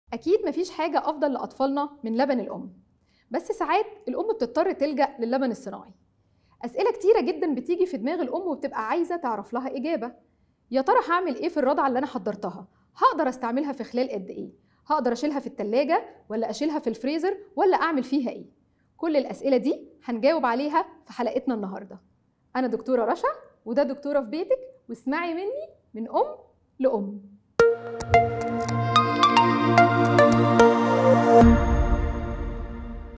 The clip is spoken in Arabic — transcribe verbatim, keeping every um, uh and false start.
أكيد مفيش حاجة أفضل لأطفالنا من لبن الأم، بس ساعات الأم بتضطر تلجأ للبن الصناعي. أسئلة كتيرة جدا بتيجي في دماغ الأم وبتبقى عايزة تعرف لها إجابة. يا ترى هعمل إيه في الرضعة اللي أنا حضرتها؟ هقدر أستعملها في خلال قد إيه؟ هقدر أشيلها في التلاجة ولا أشيلها في الفريزر ولا أعمل فيها إيه؟ كل الأسئلة دي هنجاوب عليها في حلقتنا النهاردة. أنا دكتورة رشا وده دكتورة في بيتك، واسمعي مني من أم لأم.